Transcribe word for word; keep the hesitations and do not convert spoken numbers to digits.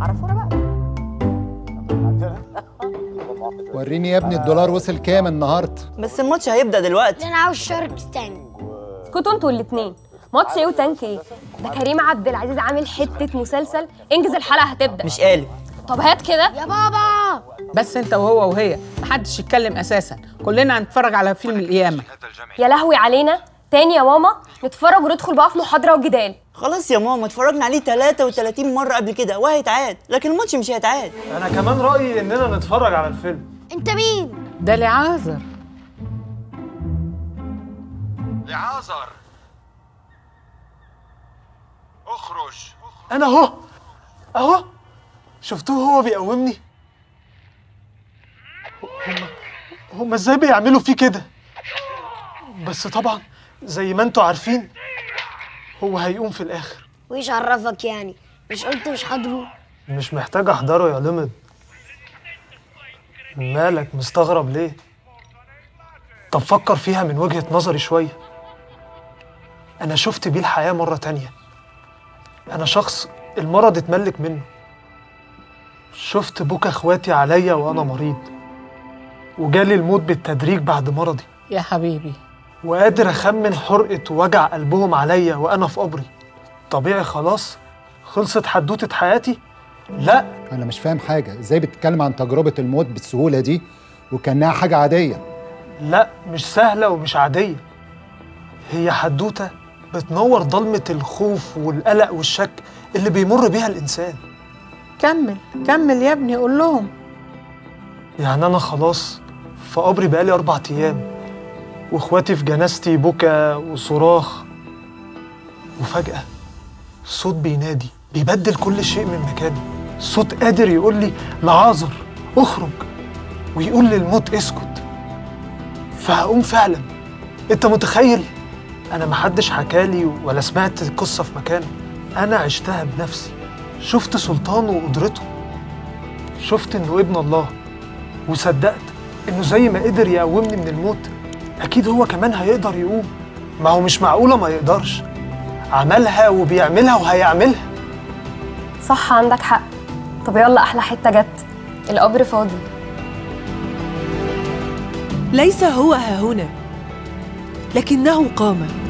عرفونا بقى. وريني يا ابني الدولار وصل كام النهارده؟ بس الماتش هيبدأ دلوقتي. انا عاوز شارك تاني. اسكتوا انتوا الاتنين، ماتش ايه وتانك ايه؟ ده كريم عبد العزيز عامل حتة مسلسل، انجز الحلقة هتبدأ. مش قالب. طب هات كده يا بابا. بس انت وهو وهي محدش يتكلم اساسا، كلنا هنتفرج على فيلم القيامة. يا لهوي علينا، تاني يا ماما نتفرج وندخل بقى في محاضرة وجدال. خلاص يا ماما اتفرجنا عليه ثلاثة وثلاثين مرة قبل كده وهيتعاد، لكن الماتش مش هيتعاد. انا كمان رأيي اننا نتفرج على الفيلم. انت مين؟ ده لعازر. لعازر اخرج. انا اهو اهو شفتوه هو بيقومني. هما هما ازاي بيعملوا فيه كده؟ بس طبعا زي ما انتوا عارفين هو هيقوم في الاخر. وايش عرفك يعني؟ مش قلت مش حاضره؟ مش محتاج احضره يا لمد. مالك مستغرب ليه؟ طب فكر فيها من وجهة نظري شوية. أنا شفت بيه الحياة مرة تانية. أنا شخص المرض اتملك منه. شفت بكى إخواتي عليا وأنا مريض، وجالي الموت بالتدريج بعد مرضي. يا حبيبي. وقادر أخمن حرقة ووجع قلبهم عليا وأنا في قبري. طبيعي خلاص خلصت حدوتة حياتي؟ لا. انا مش فاهم حاجه، ازاي بتتكلم عن تجربه الموت بالسهوله دي وكانها حاجه عاديه؟ لا مش سهله ومش عاديه. هي حدوته بتنور ضلمه الخوف والقلق والشك اللي بيمر بيها الانسان. كمل كمل يا ابني، قول لهم. يعني انا خلاص في قبري بقالي اربع ايام، واخواتي في جنازتي بكى وصراخ، وفجاه صوت بينادي بيبدل كل شيء من مكانه. صوت قادر يقول لي لعازر اخرج، ويقول للموت اسكت. فهقوم فعلا. انت متخيل؟ انا محدش حكالي ولا سمعت القصه في مكانه، انا عشتها بنفسي. شفت سلطانه وقدرته، شفت انه ابن الله، وصدقت انه زي ما قدر يقومني من الموت اكيد هو كمان هيقدر يقوم. ما هو مش معقوله ما يقدرش، عملها وبيعملها وهيعملها. صح عندك حق. طب يلا أحلى حتة جت، القبر فاضي. ليس هو ها هنا، لكنه قام